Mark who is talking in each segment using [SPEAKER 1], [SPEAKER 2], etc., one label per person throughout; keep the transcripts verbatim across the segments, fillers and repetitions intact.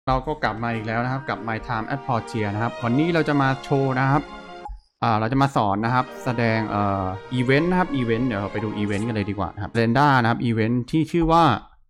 [SPEAKER 1] เราก็กลับมาอีกแล้วนะครับกับ My Time at Portia นะครับวันนี้เราจะมาโชว์นะครับอ่าเราจะมาสอนนะครับแสดงเอ่ออีเวนต์นะครับอีเวนต์เดี๋ยวเราไปดูอีเวนต์กันเลยดีกว่านะครับเรนด้านะครับอีเวนต์ที่ชื่อว่า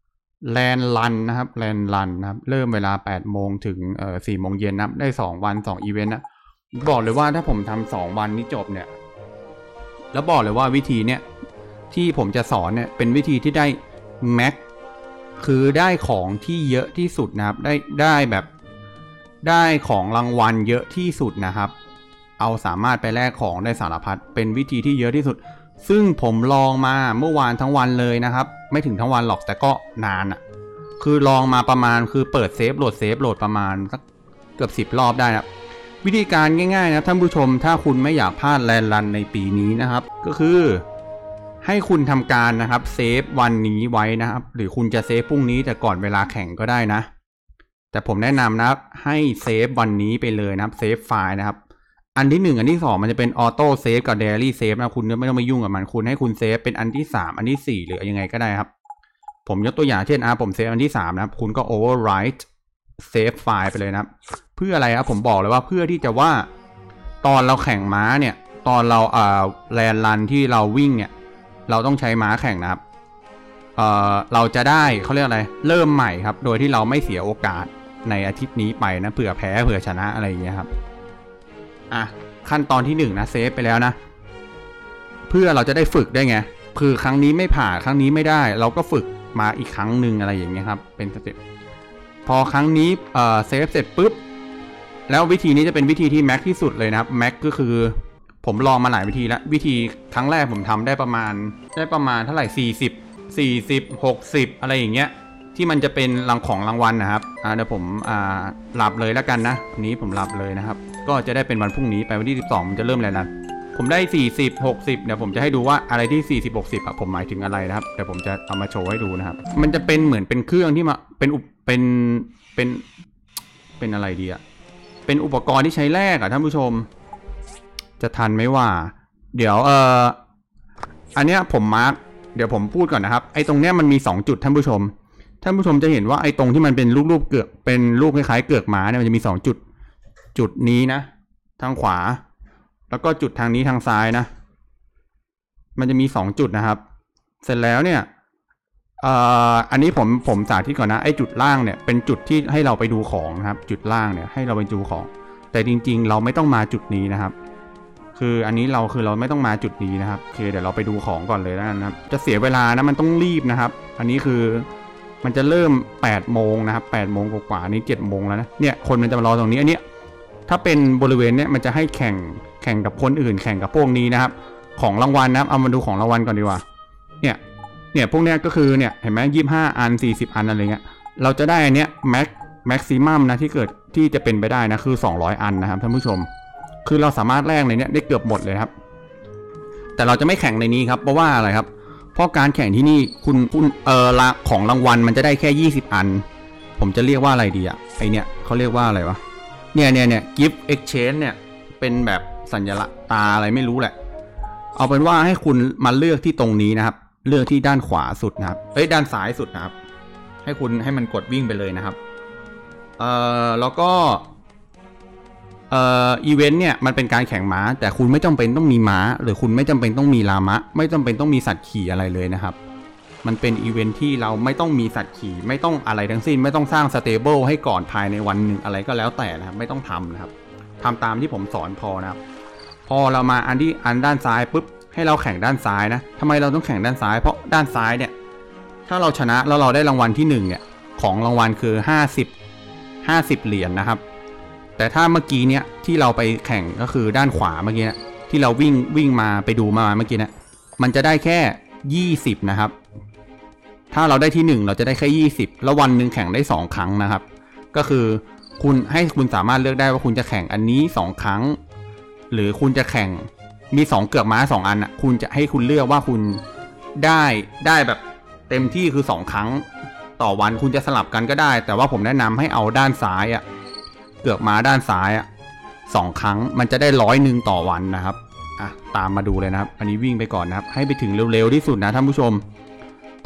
[SPEAKER 1] Land Run นะครับ Land Run นะครับเริ่มเวลาแปดโมงถึงเอ่อสี่โมงเย็นนะครับได้สองวันสองอีเวนต์นะบอกเลยว่าถ้าผมทำสองวันนี้จบเนี่ยแล้วบอกเลยว่าวิธีเนี้ยที่ผมจะสอนเนี่ยเป็นวิธีที่ได้แม็กคือได้ของที่เยอะที่สุดนะครับได้ได้แบบได้ของรางวัลเยอะที่สุดนะครับเอาสามารถไปแลกของได้สารพัดเป็นวิธีที่เยอะที่สุดซึ่งผมลองมาเมื่อวานทั้งวันเลยนะครับไม่ถึงทั้งวันหรอกแต่ก็นานอ่ะคือลองมาประมาณคือเปิดเซฟโหลดเซฟโหลดประมาณสักเกือบสิบรอบได้นะวิธีการง่ายๆนะท่านผู้ชมถ้าคุณไม่อยากพลาดแลนด์รันในปีนี้นะครับก็คือให้คุณทำการนะครับเซฟวันนี้ไว้นะครับหรือคุณจะเซฟพรุ่งนี้แต่ก่อนเวลาแข่งก็ได้นะแต่ผมแนะนำนะครับให้เซฟวันนี้ไปเลยนะครับเซฟไฟล์นะครับอันที่หนึ่งอันที่สองมันจะเป็นออโต้เซฟกับเดลี่เซฟนะคุณไม่ต้องมายุ่งกับมันคุณให้คุณเซฟเป็นอันที่สามอันที่สี่หรือยังไงก็ได้ครับผมยกตัวอย่างเช่นอ่ะผมเซฟอันที่สามนะครับคุณก็ overwrite เซฟไฟล์ไปเลยนะครับเพื่ออะไรครับผมบอกเลยว่าเพื่อที่จะว่าตอนเราแข่งม้าเนี่ยตอนเราเอ่อแลนด์รันที่เราวิ่งเนี่ยเราต้องใช้ม้าแข่งนะครับเอ่อเราจะได้เขาเรียกอะไรเริ่มใหม่ครับโดยที่เราไม่เสียโอกาสในอาทิตย์นี้ไปนะเผื่อแพ้เผื่อชนะอะไรอย่างเงี้ยครับอ่ะขั้นตอนที่หนึ่งนะเซฟไปแล้วนะเพื่อเราจะได้ฝึกได้ไงคือครั้งนี้ไม่ผ่านครั้งนี้ไม่ได้เราก็ฝึกมาอีกครั้งหนึ่งอะไรอย่างเงี้ยครับเป็นสเต็ปพอครั้งนี้เอ่อเซฟเสร็จปุ๊บแล้ววิธีนี้จะเป็นวิธีที่แม็กที่สุดเลยนะครับแม็กก็คือผมลองมาหลายวิธีแล้ววิธีครั้งแรกผมทำได้ประมาณได้ประมาณเท่าไหร่สี่สิบ สี่สิบ หกสิบอะไรอย่างเงี้ยที่มันจะเป็นรางของรางวัลนะครับอ่าเดี๋ยวผมอ่าหลับเลยแล้วกันนะวันนี้ผมหลับเลยนะครับก็จะได้เป็นวันพรุ่งนี้ไปวันที่สิบสองมันจะเริ่มแล้วนะผมได้สี่สิบ หกสิบเดี๋ยวผมจะให้ดูว่าอะไรที่สี่สิบ หกสิบอ่ะผมหมายถึงอะไรนะครับเดี๋ยวผมจะเอามาโชว์ให้ดูนะครับมันจะเป็นเหมือนเป็นเครื่องที่มาเป็นเป็นเป็นเป็นอะไรดีอะเป็นอุปกรณ์ที่ใช้แลกอะท่านผู้ชมจะทันไหมว่าเดี๋ยวเอ่ออันเนี้ยผมมาร์กเดี๋ยวผมพูดก่อนนะครับไอ้ตรงเนี้ยมันมีสองจุดท่านผู้ชมท่านผู้ชมจะเห็นว่าไอ้ตรงที่มันเป็นรูปๆเกือกเป็นรูปคล้ายๆเกือกม้าเนี่ยมันจะมีสองจุดจุดนี้นะทางขวาแล้วก็จุดทางนี้ทางซ้ายนะมันจะมีสองจุดนะครับเสร็จแล้วเนี่ยเอ่ออันนี้ผมผมสาธิตก่อนนะไอ้จุดล่างเนี่ยเป็นจุดที่ให้เราไปดูของนะครับจุดล่างเนี่ยให้เราไปดูของแต่จริงๆเราไม่ต้องมาจุดนี้นะครับคืออันนี้เราคือเราไม่ต้องมาจุดนี้นะครับโอเคเดี๋ยวเราไปดูของก่อนเลยแล้วกันนะครับจะเสียเวลานะมันต้องรีบนะครับอันนี้คือมันจะเริ่มแปดโมงนะครับแปดโมงกว่าๆนี้เจ็ดโมงแล้วนะเนี่ยคนมันจะมารอตรงนี้อันนี้ถ้าเป็นบริเวณเนี้ยมันจะให้แข่งแข่งกับคนอื่นแข่งกับพวกนี้นะครับของรางวัลนะครับเอามาดูของรางวัลก่อนดีกว่าเนี่ยเนี่ยพวกเนี้ยก็คือเนี่ยเห็นไหมยี่สิบห้าอันสี่สิบอันอะไรเงี้ยเราจะได้อันเนี้ยแม็กแม็กซิมัมนะที่เกิดที่จะเป็นไปได้นะคือสองร้อยอันนะครับท่านผู้ชมคือเราสามารถแลกในเนี้ยได้เกือบหมดเลยครับแต่เราจะไม่แข่งในนี้ครับเพราะว่าอะไรครับเพราะการแข่งที่นี่คุณคุณเอ่อละของรางวัลมันจะได้แค่ยี่สิบอันผมจะเรียกว่าอะไรดีอะไอเนี้ยเขาเรียกว่าอะไรวะเนี่ยเนี่ยเนี่ย gift exchange เนี่ยเป็นแบบสัญลักษณ์ตาอะไรไม่รู้แหละเอาเป็นว่าให้คุณมาเลือกที่ตรงนี้นะครับเลือกที่ด้านขวาสุดนะครับเอ้ยด้านซ้ายสุดนะครับให้คุณให้มันกดวิ่งไปเลยนะครับเอ่อแล้วก็เอ่ออีเวนต์เนี่ยมันเป็นการแข่งม้าแต่คุณไม่จำเป็นต้องมีม้าหรือคุณไม่จำเป็นต้องมีลามะไม่จำเป็นต้องมีสัตว์ขี่อะไรเลยนะครับมันเป็นอีเวนต์ที่เราไม่ต้องมีสัตว์ขี่ไม่ต้องอะไรทั้งสิ้นไม่ต้องสร้างสเตเบิลให้ก่อนภายในวันหนึ่งอะไรก็แล้วแต่นะครับไม่ต้องทำนะครับทำตามที่ผมสอนพอนะครับพอเรามาอันที่อันด้านซ้ายปุ๊บให้เราแข่งด้านซ้ายนะทำไมเราต้องแข่งด้านซ้ายเพราะด้านซ้ายเนี่ยถ้าเราชนะแล้วเราได้รางวัลที่หนึ่งเนี่ยของรางวัลคือห้าสิบ ห้าสิบเหรียญ นะครับแต่ถ้าเมื่อกี้เนี้ยที่เราไปแข่งก็คือด้านขวาเมื่อกี้นะที่เราวิ่งวิ่งมาไปดูมาเมื่อกี้นะมันจะได้แค่ยี่สิบนะครับถ้าเราได้ที่หนึ่งเราจะได้แค่ยี่สิบแล้ววันหนึ่งแข่งได้สองครั้งนะครับก็คือคุณให้คุณสามารถเลือกได้ว่าคุณจะแข่งอันนี้สองครั้งหรือคุณจะแข่งมีสองเกือกม้าสองอันอ่ะคุณจะให้คุณเลือกว่าคุณได้ได้แบบเต็มที่คือสองครั้งต่อวันคุณจะสลับกันก็ได้แต่ว่าผมแนะนำให้เอาด้านซ้ายอ่ะเกือกม้าด้านซ้ายอ่ะสองครั้งมันจะได้ร้อยหนึ่งต่อวันนะครับอ่ะตามมาดูเลยนะครับอันนี้วิ่งไปก่อนนะครับให้ไปถึงเร็วๆที่สุดนะท่านผู้ชม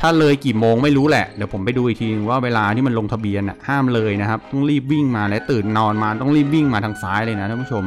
[SPEAKER 1] ถ้าเลยกี่โมงไม่รู้แหละเดี๋ยวผมไปดูอีกทีว่าเวลาที่มันลงทะเบียนอ่ะห้ามเลยนะครับต้องรีบวิ่งมาและตื่นนอนมาต้องรีบวิ่งมาทางซ้ายเลยนะท่านผู้ชม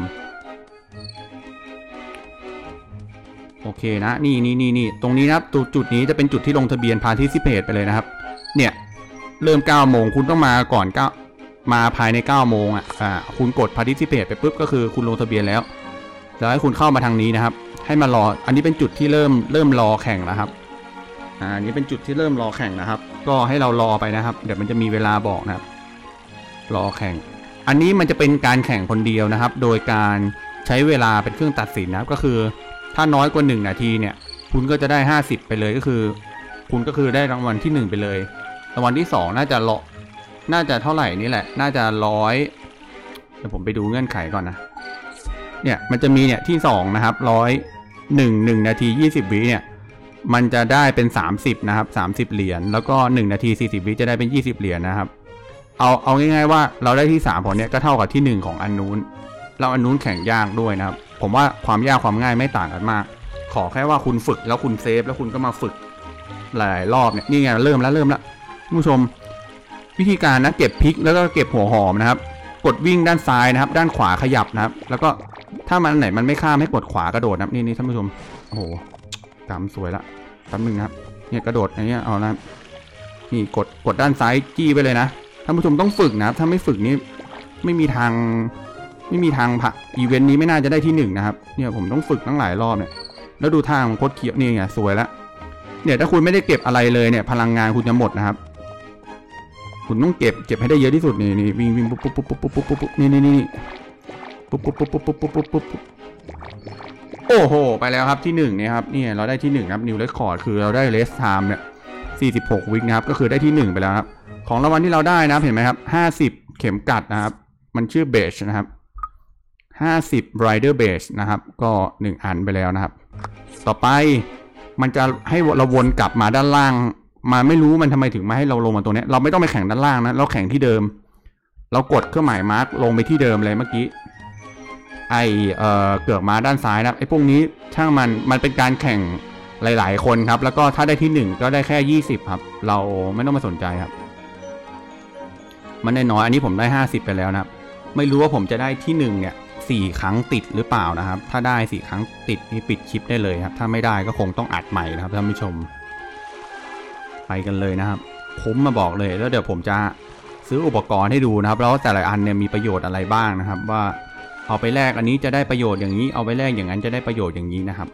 [SPEAKER 1] โอเคนะนี่นี่นี่นี่ตรงนี้นะครับจุดนี้จะเป็นจุดที่ลงทะเบียนพาร์ทิซิเพตไปเลยนะครับเนี่ยเริ่มเก้าโมงคุณต้องมาก่อนเก้ามาภายในเก้าโมงอ่ะอ่าคุณกดพาร์ทิซิเพตไปปุ๊บก็คือคุณลงทะเบียนแล้วแล้วให้คุณเข้ามาทางนี้นะครับให้มารออันนี้เป็นจุดที่เริ่มเริ่มรอแข่งแล้วครับอ่าอันนี้เป็นจุดที่เริ่มรอแข่งนะครับก็ให้เรารอไปนะครับเดี๋ยวมันจะมีเวลาบอกนะครับรอแข่งอันนี้มันจะเป็นการแข่งคนเดียวนะครับโดยการใช้เวลาเป็นเครื่องตัดสินนะครับก็คือถ้าน้อยกว่าหนึ่งนาทีเนี่ยคุณก็จะได้ห้าสิบไปเลยก็คือคุณก็คือได้รางวัลที่หนึ่งไปเลยรางวัลที่สองน่าจะรอน่าจะเท่าไหร่นี่แหละน่าจะร้อยเดี๋ยวผมไปดูเงื่อนไขก่อนนะเนี่ยมันจะมีเนี่ยที่สองนะครับร้อยหนึ่งหนึ่งนาทียี่สิบวิเนี่ยมันจะได้เป็นสามสิบนะครับสามสิบเหรียญแล้วก็หนึ่งนาทีสี่สิบวิจะได้เป็นยี่สิบเหรียญนะครับเอาเอาง่ายๆว่าเราได้ที่สามผลเนี่ยก็เท่ากับที่หนึ่งของอันนู้นเราอันนู้นแข่งยากด้วยนะครับผมว่าความยากความง่ายไม่ต่างกันมากขอแค่ว่าคุณฝึกแล้วคุณเซฟแล้วคุณก็มาฝึกหลายรอบเนี่ยนี่ไงเริ่มแล้วเริ่มแล้วผู้ชมวิธีการนะเก็บพริกแล้วก็เก็บหัวหอมนะครับกดวิ่งด้านซ้ายนะครับด้านขวาขยับนะครับแล้วก็ถ้ามันไหนมันไม่ข้ามให้กดขวากระโดดนะครับนี่นี่ท่านผู้ชมโอ้โหกำสวยละแป๊บนึงนะครับเนี่ยกระโดดอย่างเงี้ยเอานะนี่กดกดด้านซ้ายจี้ไปเลยนะท่านผู้ชมต้องฝึกนะครับถ้าไม่ฝึกนี่ไม่มีทางไม่มีทางผ่านอีเวนต์นี้ไม่น่าจะได้ที่หนึ่งนะครับเนี่ยผมต้องฝึกตั้งหลายรอบเนี่ยแล้วดูทางโคตรเขียวนี่ไงสวยแล้วเนี่ยถ้าคุณไม่ได้เก็บอะไรเลยเนี่ยพลังงานคุณจะหมดนะครับคุณต้องเก็บเก็บให้ได้เยอะที่สุดนี่นี่วิ่งวิ่งปุ๊บปุ๊บปุ๊บปุ๊บปุ๊บปุ๊บปุ๊บนี่นี่นี่ปุ๊บปุ๊บปุ๊บปุ๊บปุ๊บปุ๊บปุ๊บปุ๊บโอ้โหไปแล้วครับที่หนึ่งเนี่ยครับนี่เราได้ที่หนึ่งครับนิวเรคคอร์ดคือเราได้เลสไทม์เนี่ยสี่สิบหกวิคนะครับก็คือได้ที่หนึ่งไปแล้วครับของรางวัลที่เราได้นะเห็นไหมครับห้าสิบเข็มกัดนะครับมันชื่อเบจนะครับห้าสิบ rider badge นะครับก็หนึ่งอันไปแล้วนะครับต่อไปมันจะให้เราวนกลับมาด้านล่างมาไม่รู้มันทำไมถึงมาให้เราลงมาตรงนี้เราไม่ต้องไปแข่งด้านล่างนะเราแข่งที่เดิมเรากดเครื่องหมายมาร์กลงไปที่เดิมเลยเมื่อกี้ไอเอ่อเกือกมาด้านซ้ายนะไอพวกนี้ช่างมันมันเป็นการแข่งหลายๆคนครับแล้วก็ถ้าได้ที่หนึ่งก็ได้แค่ยี่สิบครับเราไม่ต้องมาสนใจครับมันได้น้อยอันนี้ผมได้ห้าสิบไปแล้วนะครับไม่รู้ว่าผมจะได้ที่หนึ่งเนี่ยสี่ครั้งติดหรือเปล่านะครับถ้าได้สี่ครั้งติดนี่ปิดคลิปได้เลยครับถ้าไม่ได้ก็คงต้องอัดใหม่นะครับท่านผู้ชมไปกันเลยนะครับผมมาบอกเลยแล้วเดี๋ยวผมจะซื้ออุปกรณ์ให้ดูนะครับแล้วแต่ละอันเนี่ยมีประโยชน์อะไรบ้างนะครับว่าเอาไปแลกอันนี้จะได้ประโยชน์อย่างนี้เอาไปแลกอย่างนั้นจะได้ประโยชน์อย่างนี้นะครับ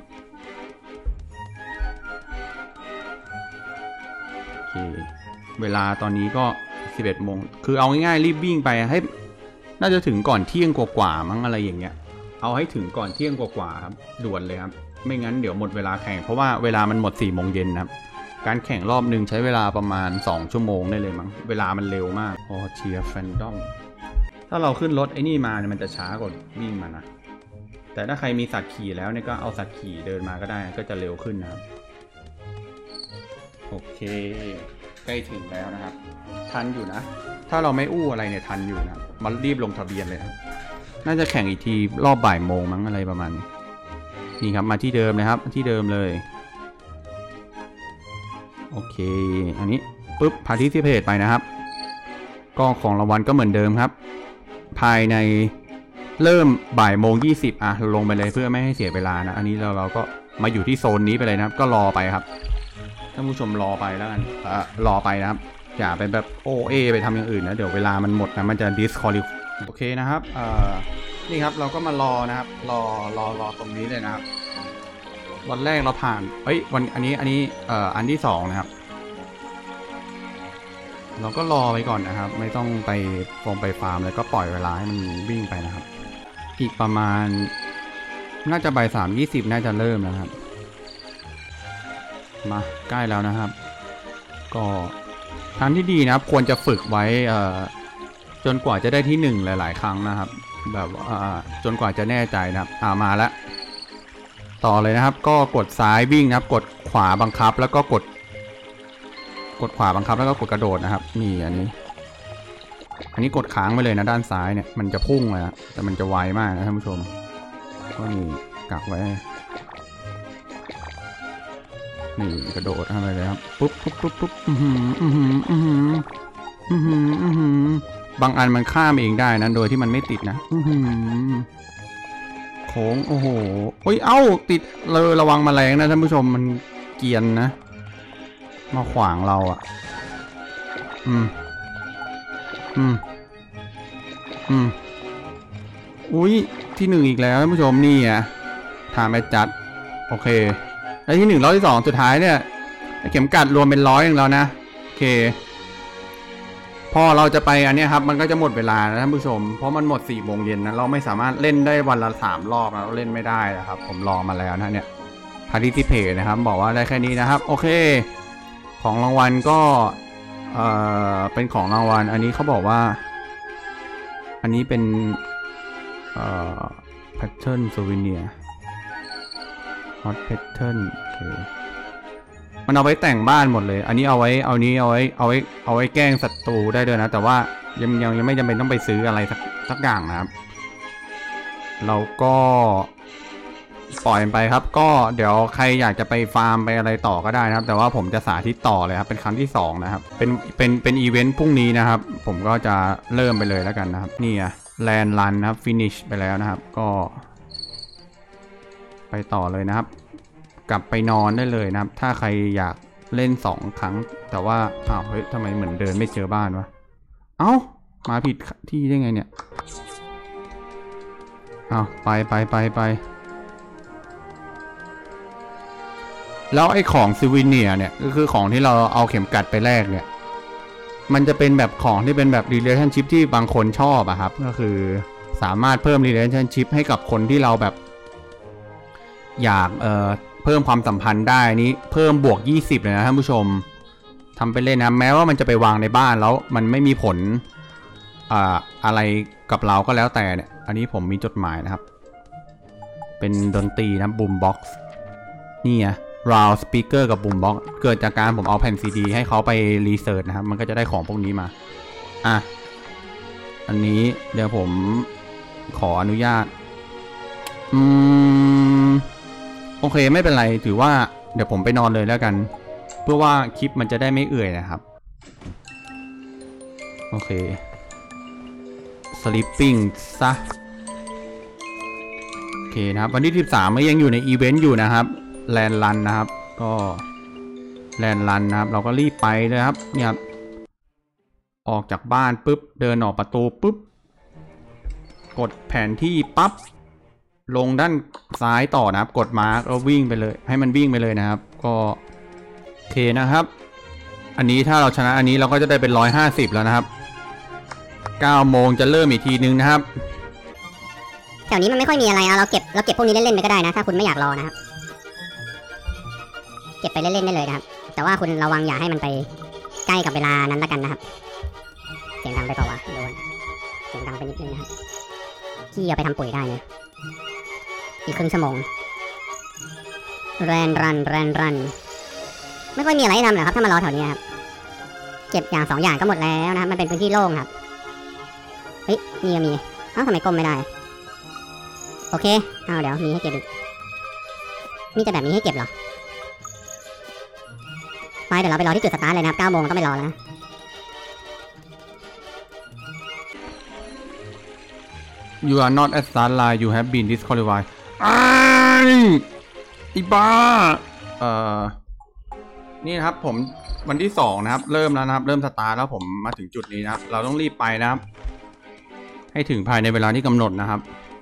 [SPEAKER 1] โอเคเวลาตอนนี้ก็สิบเอ็ดโมงคือเอาง่ายๆรีบวิ่งไปให้น่าจะถึงก่อนเที่ยงกว่าๆมั้งอะไรอย่างเงี้ยเอาให้ถึงก่อนเที่ยงกว่าๆครับด่วนเลยครับไม่งั้นเดี๋ยวหมดเวลาแข่งเพราะว่าเวลามันหมดสี่โมงเย็นนะครับการแข่งรอบหนึ่งใช้เวลาประมาณสองชั่วโมงได้เลยมั้งเวลามันเร็วมากพอเชียร์แฟนดอมถ้าเราขึ้นรถไอ้นี่มาเนี่ยมันจะช้ากว่าวิ่งมานะแต่ถ้าใครมีสัตว์ขี่แล้วเนี่ยก็เอาสัตว์ขี่เดินมาก็ได้ก็จะเร็วขึ้นนะครับโอเคใกล้ถึงแล้วนะครับทันอยู่นะถ้าเราไม่อู้อะไรเนี่ยทันอยู่นะมันรีบลงทะเบียนเลยครับน่าจะแข่งอีกทีรอบบ่ายโมงมั้งอะไรประมาณนี้นี่ครับมาที่เดิมนะครับที่เดิมเลยโอเคอันนี้ปุ๊บ participate ไปนะครับก็ของรางวัลก็เหมือนเดิมครับภายในเริ่มบ่ายโมงยี่สิบอ่ะลงไปเลยเพื่อไม่ให้เสียเวลานะอันนี้เราเราก็มาอยู่ที่โซนนี้ไปเลยนะครับก็รอไปครับท่านผู้ชมรอไปแล้วกันอ่ารอไปนะครับอย่าไปแบบโอเอไปทำอย่างอื่นนะเดี๋ยวเวลามันหมดนะมันจะ disqualify โอเคนะครับอ่านี่ครับเราก็มารอนะครับรอรอรอตรงนี้เลยนะครับวันแรกเราผ่านเอ้ยวันอันนี้อันนี้เอ่ออันที่สองนะครับเราก็รอไปก่อนนะครับไม่ต้องไปฟงไปฟาร์มแล้วก็ปล่อยเวลาให้มันวิ่งไปนะครับอีกประมาณน่าจะบ่ายสามยี่สิบน่าจะเริ่มนะครับมาใกล้แล้วนะครับก็ทางที่ดีนะครับควรจะฝึกไว้เอ่อจนกว่าจะได้ที่หนึ่งหลายๆครั้งนะครับแบบอ่าจนกว่าจะแน่ใจนะครับอ่ามาแล้วต่อเลยนะครับก็กดซ้ายวิ่งนะครับกดขวาบังคับแล้วก็กดกดขวาบังคับแล้วก็กดกระโดดนะครับนี่อันนี้อันนี้กดค้างไปเลยนะด้านซ้ายเนี่ยมันจะพุ่งเลยนะแต่มันจะไวมากนะท่านผู้ชมก็นี่กักไว้นี่กระโดดเข้าไปเลยครับปุ๊บปุ๊บปุ๊บปุ๊บอือหืออือหืออือหืออือหืออือหือบางอันมันข้ามเองได้นะโดยที่มันไม่ติดนะอือหือโค้งโอ้โหโอ้ยเอ้าติดเลยระวังแมลงนะท่านผู้ชมมันเกรียนนะมาขวางเราอ่ะอืมอืมอืมอุ้ยที่หนึ่งอีกแล้วท่านผู้ชมนี่อ่ะทางไปจัดโอเคแล้วที่หนึ่งรอบที่สองสุดท้ายเนี่ยเข็มกัดรวมเป็นร้อยอย่างแล้วนะโอเคพอเราจะไปอันนี้ครับมันก็จะหมดเวลานะท่านผู้ชมเพราะมันหมดสี่โมงเย็นนะเราไม่สามารถเล่นได้วันละสามรอบนะเราเล่นไม่ได้นะครับผมลองมาแล้วนะเนี่ยพาร์ติเพจนะครับบอกว่าได้แค่นี้นะครับโอเคของรางวัลก็เอ่อเป็นของรางวัลอันนี้เขาบอกว่าอันนี้เป็นเอ่อ pattern souvenir hot pattern โอเคมันเอาไว้แต่งบ้านหมดเลยอันนี้เอาไว้เอานี้เอาไว้เอาไว้เอาไว้แกล้งศัตรูได้ด้วยนะแต่ว่ายังยังยังไม่จำเป็นต้องไปซื้ออะไรสักสักอย่างนะครับเราก็ปล่อยไปครับก็เดี๋ยวใครอยากจะไปฟาร์มไปอะไรต่อก็ได้นะครับแต่ว่าผมจะสาธิตต่อเลยครับเป็นครั้งที่สองนะครับเป็นเป็นเป็นอีเวนต์พรุ่งนี้นะครับผมก็จะเริ่มไปเลยแล้วกันนะครับนี่อะแลนด์รันนะครับฟินิชไปแล้วนะครับก็ไปต่อเลยนะครับกลับไปนอนได้เลยนะครับถ้าใครอยากเล่นสองครั้งแต่ว่าอ้าวเฮ้ยทำไมเหมือนเดินไม่เจอบ้านวะเอ้ามาผิดที่ได้ไงเนี่ยอ้าวไปไปไปไปแล้วไอ้ของซิวิเนียเนี่ยก็คือของที่เราเอาเข็มกัดไปแลกเนี่ยมันจะเป็นแบบของที่เป็นแบบ relationship ที่บางคนชอบอะครับก็คือสามารถเพิ่ม relationship ให้กับคนที่เราแบบอยากเอ่อเพิ่มความสัมพันธ์ได้นี้เพิ่มบวกยี่สิบเลยนะท่านผู้ชมทำไปเล่นนะแม้ว่ามันจะไปวางในบ้านแล้วมันไม่มีผลอ่าอะไรกับเราก็แล้วแต่เนี่ยอันนี้ผมมีจดหมายนะครับเป็นดนตรีนะบูมบ็อกซ์นี่ไงราวสปีกเกอร์กับบูมบ็อกซ์เกิดจากการผมเอาแผ่นซีดีให้เขาไปรีเสิร์ชนะครับมันก็จะได้ของพวกนี้มาอ่ะอันนี้เดี๋ยวผมขออนุญาตอืมโอเคไม่เป็นไรถือว่าเดี๋ยวผมไปนอนเลยแล้วกันเพื่อว่าคลิปมันจะได้ไม่เอื่อยนะครับโอเค sleeping ซะโอเคนะครับวันที่สิบสามก็ยังอยู่ในอีเวนต์อยู่นะครับแลนด์รันนะครับก็แลนด์รันนะครับเราก็รีบไปเลยครับเนี่ยครับออกจากบ้านปุ๊บเดินออกประตูปุ๊บกดแผนที่ปั๊บลงด้านซ้ายต่อนะครับกดมาร์กแล้ววิ่งไปเลยให้มันวิ่งไปเลยนะครับก็โอเคนะครับอันนี้ถ้าเราชนะอันนี้เราก็จะได้เป็นร้อยห้าสิบแล้วนะครับเก้าโมงจะเริ่มอีกทีนึงนะครับ
[SPEAKER 2] แถวนี้มันไม่ค่อยมีอะไรเอาเราเก็บเราเก็บพวกนี้เล่นๆไปก็ได้นะถ้าคุณไม่อยากรอนะครับเก็บไปเล่นๆได้เลยนะครับแต่ว่าคุณระวังอย่าให้มันไปใกล้กับเวลานั้นละกันนะครับเสียงดังไปเปล่าวะโดนเสียงดังไปนิดนึงนะครับที่เอาไปทำปุ๋ยได้นะอีกครึ่งชั่วโมงแรนรันแรนรันไม่ค่อยมีอะไรให้ทำหรอกครับถ้ามารอแถวนี้ครับเก็บอย่างสองอย่างก็หมดแล้วนะครับมันเป็นพื้นที่โล่งครับเฮ้ยนี่ก็มีเอ้าทำไมก้มไม่ได้โอเคเอาเดี๋ยวมีให้เก็บอีกมีแต่แบบนี้ให้เก็บเหรอไปเดี๋ยวเราไปรอที่จุดสตาร์ทเลยนะครับเก้าโมงต้องไปรอแล้วนะ
[SPEAKER 1] You are not at start line you have been disqualified อ้อีบ้าเอ่อนี่นะครับผมวันที่สองนะครับเริ่มแล้วนะครับเริ่มสตาร์ทแล้วผมมาถึงจุดนี้นะครับเราต้องรีบไปนะครับให้ถึงภายในเวลาที่กำหนดนะครับ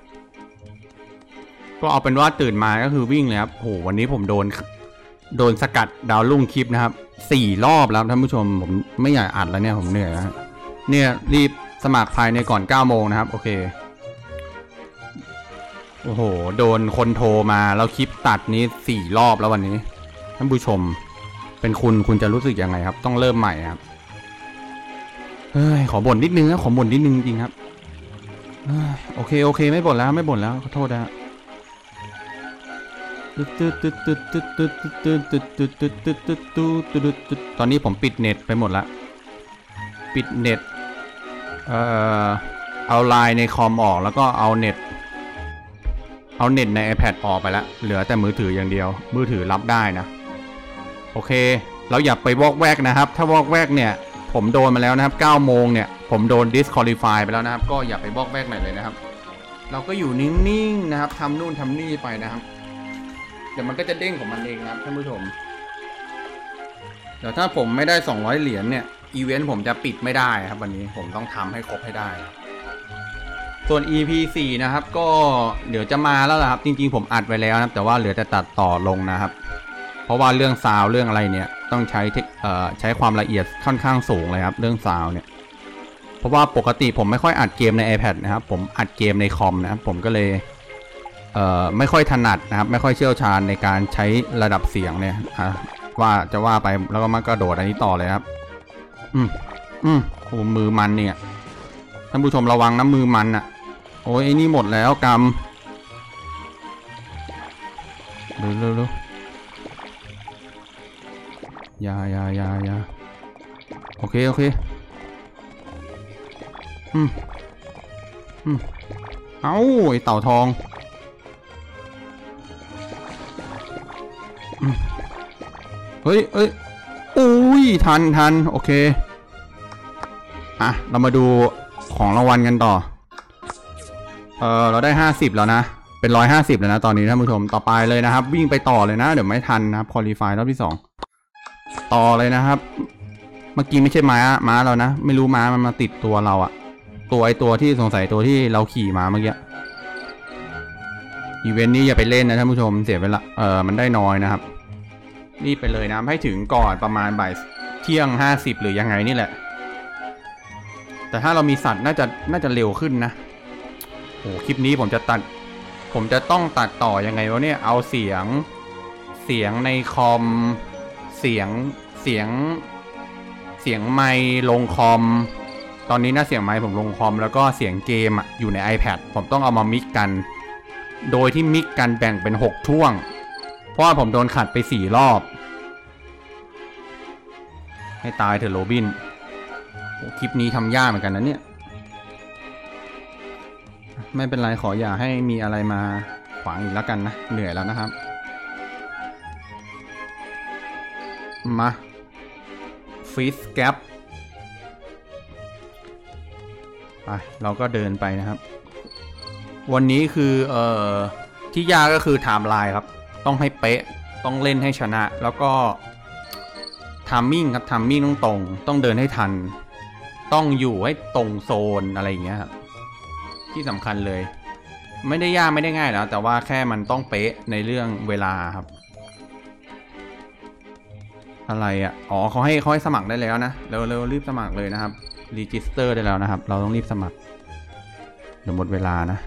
[SPEAKER 1] ก็เอาเป็นว่าตื่นมาก็คือวิ่งเลยครับโหวันนี้ผมโดนโดนสกัดดาวลุ่งคลิปนะครับสี่รอบแล้วท่านผู้ชมผมไม่อยากอัดแล้วเนี่ยผมเหนื่อยแล้วเนี่ยรีบสมัครภายในก่อนเก้าโมงนะครับโอเคโอ้โหโดนคนโทรมาแล้วคลิปตัดนี้สี่รอบแล้ววันนี้ท่านผู้ชมเป็นคุณคุณจะรู้สึกยังไงครับต้องเริ่มใหม่ครับเฮ้ยขอบ่นนิดนึงนะขอบ่นนิดนึงจริงครับโอเคโอเคไม่บ่นแล้วไม่บ่นแล้วขอโทษนะตอนนี้ผมปิดเน็ตไปหมดแล้วปิดเน็ตเอ่อเอาไลน์ในคอมออกแล้วก็เอาเน็ตเอาเน็ตใน iPad ออกไปแล้วเหลือแต่มือถืออย่างเดียวมือถือรับได้นะโอเคเราอย่าไปวอกแวกนะครับถ้าวอกแวกเนี่ยผมโดนมาแล้วนะครับเก้าโมงเนี่ยผมโดน disqualify ไปแล้วนะครับก็อย่าไปวอกแวกใหม่เลยนะครับเราก็อยู่นิ่งๆนะครับทำนู่นทำนี่ไปนะครับเดี๋ยวมันก็จะเด้งของมันเองนะครับท่านผู้ชมเดี๋ยวถ้าผมไม่ได้สองร้อยเหรียญเนี่ยอีเวนต์ผมจะปิดไม่ได้ครับวันนี้ผมต้องทำให้ครบให้ได้ส่วน อี พี สี่นะครับก็เดี๋ยวจะมาแล้วล่ะครับจริงๆผมอัดไว้แล้วนะครับแต่ว่าเหลือจะตัดต่อลงนะครับเพราะว่าเรื่องซาวเรื่องอะไรเนี่ยต้องใช้เอ่อใช้ความละเอียดค่อนข้างสูงเลยครับเรื่องซาวเนี่ยเพราะว่าปกติผมไม่ค่อยอัดเกมใน iPad นะครับผมอัดเกมในคอมนะครับผมก็เลยเอ่อไม่ค่อยถนัดนะครับไม่ค่อยเชี่ยวชาญในการใช้ระดับเสียงเนี่ยว่าจะว่าไปแล้วก็มากระโดดอันนี้ต่อเลยครับอืมอืมโอ้มือมันเนี่ยท่านผู้ชมระวังนะมือมันอ่ะโอ้ยไอ้นี่หมดแล้วกำเร็วเร็วเร็วยายายายาโอเคโอเคอืมอืมเอ้าไอเต่าทองอืมเฮ้ยเอ้ยอุ้ยทันทันโอเคอ่ะเรามาดูของรางวัลกันต่อเออเราได้ห้าสิบแล้วนะเป็นร้อยห้าสิบแล้วนะตอนนี้ท่านผู้ชมต่อไปเลยนะครับวิ่งไปต่อเลยนะเดี๋ยวไม่ทันนะครับคอลี่ไฟรอบที่สองต่อเลยนะครับเมื่อกี้ไม่ใช่ม้าม้าเรานะไม่รู้ม้ามันมาติดตัวเราอะตัวไอตัวที่สงสัยตัวที่เราขี่มาเมื่อกี้อีเวนต์นี้อย่าไปเล่นนะท่านผู้ชมเสียเวลาเออมันได้น้อยนะครับรีบไปเลยนะให้ถึงก่อนประมาณบ่ายเที่ยงห้าสิบหรือยังไงนี่แหละแต่ถ้าเรามีสัตว์น่าจะน่าจะเร็วขึ้นนะโอ้คลิปนี้ผมจะตัดผมจะต้องตัดต่อยังไงวะเนี่ยเอาเสียงเสียงในคอมเสียงเสียงเสียงไมค์ลงคอมตอนนี้นะเสียงไมค์ผมลงคอมแล้วก็เสียงเกมอ่ะอยู่ใน iPad ผมต้องเอามามิกกันโดยที่มิกกันแบ่งเป็นหกช่วงเพราะว่าผมโดนขัดไปสี่รอบให้ตายเถอะโรบินคลิปนี้ทำยากเหมือนกันนะเนี่ยไม่เป็นไรขออย่าให้มีอะไรมาขวางอีกแล้วกันนะเหนื่อยแล้วนะครับมาฟิสแกปไปเราก็เดินไปนะครับวันนี้คือเอ่อที่ยากก็คือไทม์ไลน์ครับต้องให้เป๊ะต้องเล่นให้ชนะแล้วก็ทามมิ่งครับทามมิ่งต้องตรงต้องเดินให้ทันต้องอยู่ให้ตรงโซนอะไรอย่างเงี้ยครับที่สำคัญเลยไม่ได้ยากไม่ได้ง่ายแล้วแต่ว่าแค่มันต้องเป๊ะในเรื่องเวลาครับอะไรอ่ะอ๋อเขาให้เขาให้สมัครได้แล้วนะเร็วๆรีบสมัครเลยนะครับรีจิสเตอร์ได้แล้วนะครับเราต้องรีบสมัครเดี๋ยวหมดเวลานะ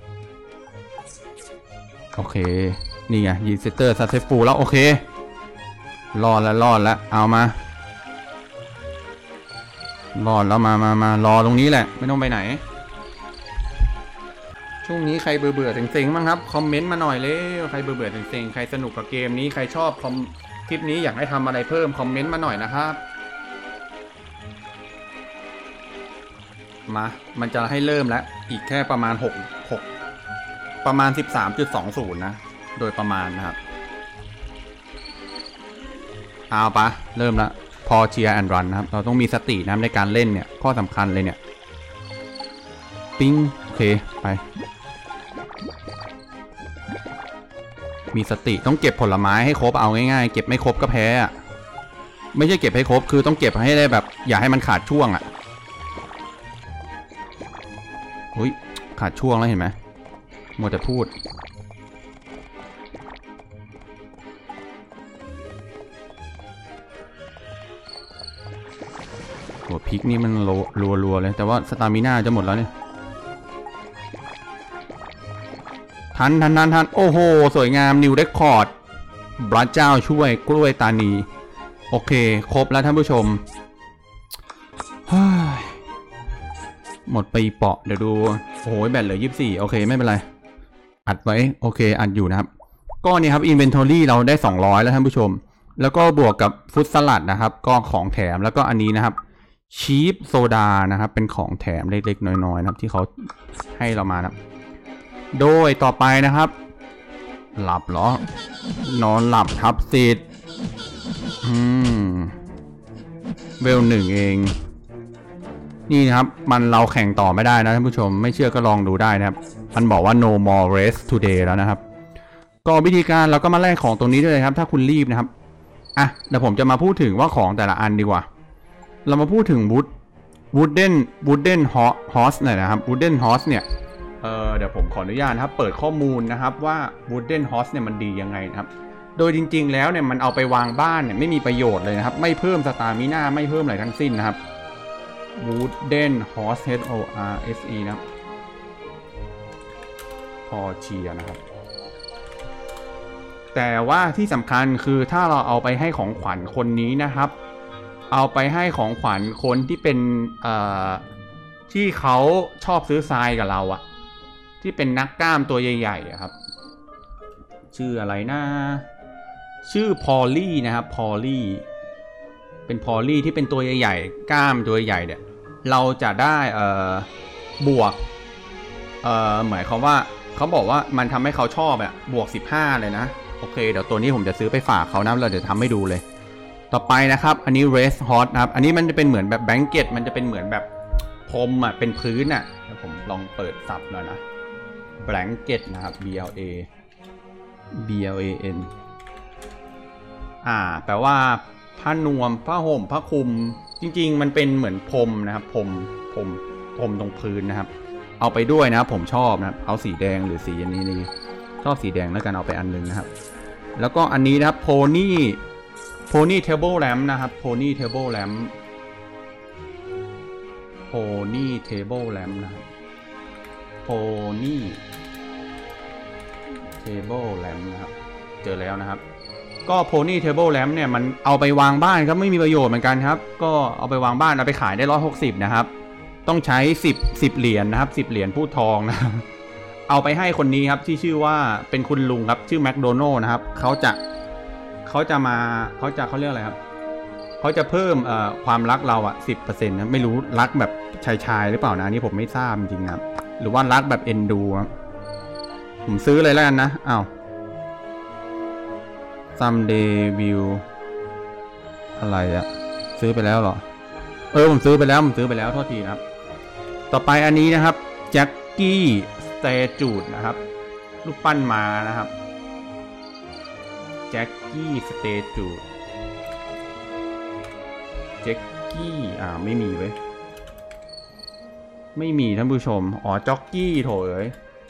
[SPEAKER 1] โอเคนี่ไงรีจิสเตอร์ซักเซสฟูลแล้วโอเครอดแล้วรอดแล้วเอามารอดแล้วมามามารอตรงนี้แหละไม่ต้องไปไหนช่วงนี้ใครเบื่อเบื่อเซ็งๆบ้างครับคอมเมนต์มาหน่อยเลยใครเบื่อเบื่อเซ็งๆใครสนุกกับเกมนี้ใครชอบคอมคลิปนี้อยากให้ทำอะไรเพิ่มคอมเมนต์มาหน่อยนะครับมามันจะให้เริ่มแล้วอีกแค่ประมาณหก หกประมาณ สิบสามจุดสองศูนย์ นะโดยประมาณนะครับเอาปะเริ่มละพอเชียร์แอนด์รันนะครับเราต้องมีสตินะในการเล่นเนี่ยข้อสำคัญเลยเนี่ยปิ้งโอเคไปมีสติต้องเก็บผลไม้ให้ครบเอาง่ายๆเก็บไม่ครบก็แพ้อะไม่ใช่เก็บให้ครบคือต้องเก็บให้ได้แบบอย่าให้มันขาดช่วงอ่ะอุ้ยขาดช่วงแล้วเห็นไหมมัวแต่พูดหัวพริกนี่มันรัวๆเลยแต่ว่าสตามิน่าจะหมดแล้วเนี่ยทันทันทันทันโอ้โหสวยงามนิวเรคคอร์ดพระเจ้าช่วยกล้วยตานีโอเคครบแล้วท่านผู้ชมหมดไปเปาะเดี๋ยวดูโอ้โหแบตเหลือยี่สิบสี่โอเคไม่เป็นไรอัดไว้โอเคอัดอยู่นะครับก็นี่ครับ Inventory เราได้สองร้อยแล้วท่านผู้ชมแล้วก็บวกกับฟุตสลัดนะครับก็ของแถมแล้วก็อันนี้นะครับชีฟโซดานะครับเป็นของแถมเล็กๆน้อยๆนะครับที่เขาให้เรามานะโดยต่อไปนะครับหลับเหรอนอนหลับทับสิทธิ์อืมเวลหนึ่งเองนี่นะครับมันเราแข่งต่อไม่ได้นะท่านผู้ชมไม่เชื่อก็ลองดูได้นะครับมันบอกว่า no more race today แล้วนะครับก็วิธีการเราก็มาแลกของตรงนี้ด้วยครับถ้าคุณรีบนะครับอ่ะเดี๋ยวผมจะมาพูดถึงว่าของแต่ละอันดีกว่าเรามาพูดถึง wood wooden wooden horse หน่อยนะครับ wooden horse เนี่ยเออเดี๋ยวผมขออนุญาตนะครับเปิดข้อมูลนะครับว่า wooden horse เนี่ยมันดียังไงนะครับโดยจริงๆแล้วเนี่ยมันเอาไปวางบ้านเนี่ยไม่มีประโยชน์เลยนะครับไม่เพิ่มสตามิน่าไม่เพิ่มอะไรทั้งสิ้นนะครับ wooden horse h o r s e นะครับพอเชียนะครับแต่ว่าที่สำคัญคือถ้าเราเอาไปให้ของขวัญคนนี้นะครับเอาไปให้ของขวัญคนที่เป็นเอ่อที่เขาชอบซื้อทรายกับเราอะที่เป็นนักกล้ามตัวใหญ่ๆอะครับชื่ออะไรนะชื่อพอลลี่นะครับพอลลี่เป็นพอลลี่ที่เป็นตัวใหญ่ๆกล้ามตัวใหญ่เนี่ยเราจะได้เอ่อบวกเอ่อหมายความว่าเขาบอกว่ามันทำให้เขาชอบอะบวกสิบห้าเลยนะโอเคเดี๋ยวตัวนี้ผมจะซื้อไปฝากเขานะเราเดี๋ยวทำให้ดูเลยต่อไปนะครับอันนี้ race horse นะครับอันนี้มันจะเป็นเหมือนแบบแบงเก็ตมันจะเป็นเหมือนแบบพรมอ่ะเป็นพื้นอ่ะผมลองเปิดซับหน่อยนะ blanket นะครับ b l a b l a n อ่าแปลว่าผ้านวมผ้าห่มผ้าคลุมจริงๆมันเป็นเหมือนพรมนะครับพรมพรมพรมตรงพื้นนะครับเอาไปด้วยนะครับผมชอบนะครับเอาสีแดงหรือสีอันนี้นี่ชอบสีแดงแล้วกันเอาไปอันนึงนะครับแล้วก็อันนี้นะครับ pony pony table lamp นะครับ pony table lamp pony table lamp นะครับ pony table lamp นะครับเจอแล้วนะครับก็ pony table lamp เนี่ยมันเอาไปวางบ้านครับไม่มีประโยชน์เหมือนกันครับก็เอาไปวางบ้านเอาไปขายได้หนึ่งร้อยหกสิบนะครับต้องใช้สิบ สิบเหรียญ นะครับสิบเหรียญพูดทองนะเอาไปให้คนนี้ครับที่ชื่อว่าเป็นคุณลุงครับชื่อแมคโดนัลด์นะครับเขาจะเขาจะมาเขาจะเขาเรียกอะไรครับเขาจะเพิ่มเอ่อความรักเราอ่ะ สิบเปอร์เซ็นต์ นะไม่รู้รักแบบชายชายหรือเปล่านะนี่ผมไม่ทราบจริงๆนะหรือว่ารักแบบเอ็นดูครับผมซื้อเลยแล้วกันนะอ้าว someday will อะไรอะซื้อไปแล้วเหรอเออผมซื้อไปแล้วผมซื้อไปแล้วโทษทีนะครับต่อไปอันนี้นะครับแจ็คกี้สเตจูดนะครับรูปปั้นม้านะครับแจ็คกี้สเตจูดแจ็คกี้อ่าไม่มีเว้ยไม่มีท่านผู้ชมอ๋อจ็อกกี้โถเอ้ย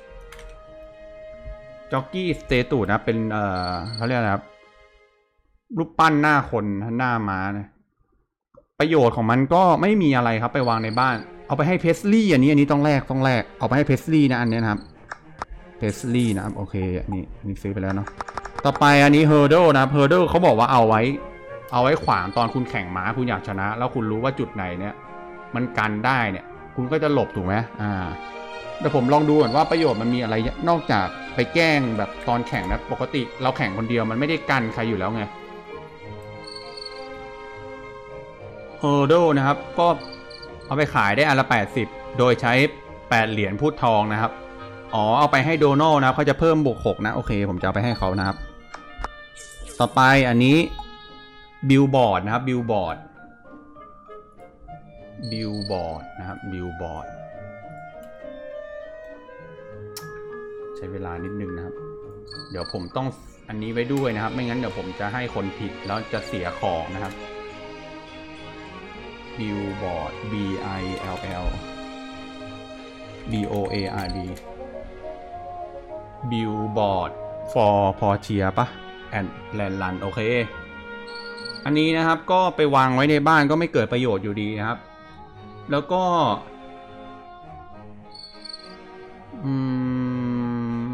[SPEAKER 1] จ็อกกี้สเตตูดนะเป็นเอ่อเขาเรียกอะไรครับรูปปั้นหน้าคนหน้าม้านะประโยชน์ของมันก็ไม่มีอะไรครับไปวางในบ้านเอาไปให้เพสลี่อันนี้อันนี้ต้องแลกต้องแลกเอาไปให้เพสลี่นะอันนี้นะครับเพสลี่นะครับโอเคอันนี้อันนี้ซื้อไปแล้วเนาะต่อไปอันนี้เฮอร์เดิลนะครับเฮอร์เดิลเขาบอกว่าเอาไว้เอาไว้ขวางตอนคุณแข่งม้าคุณอยากชนะแล้วคุณรู้ว่าจุดไหนเนี่ยมันกันได้เนี่ยคุณก็จะหลบถูกไหมอ่าเดี๋ยวผมลองดูก่อนว่าประโยชน์มันมีอะไรนอกจากไปแกล้งแบบตอนแข่งนะปกติเราแข่งคนเดียวมันไม่ได้กันใครอยู่แล้วไงเฮอร์เดิลนะครับก็เอาไปขายได้อันละแปดสิบโดยใช้แปดเหรียญพูดทองนะครับอ๋อเอาไปให้โดนัลนะครับเขาจะเพิ่มบวกหกนะโอเคผมจะเอาไปให้เขานะครับต่อไปอันนี้บิลบอร์ดนะครับบิลบอร์ดบิลบอร์ดนะครับบิลบอร์ดใช้เวลานิดนึงนะครับเดี๋ยวผมต้องอันนี้ไว้ด้วยนะครับไม่งั้นเดี๋ยวผมจะให้คนผิดแล้วจะเสียของนะครับบิลบอร์ด B I L L B O A R D บิลบอร์ด for พอเชียปะ and land run โอเคอันนี้นะครับก็ไปวางไว้ในบ้านก็ไม่เกิดประโยชน์อยู่ดีนะครับแล้วก็อืม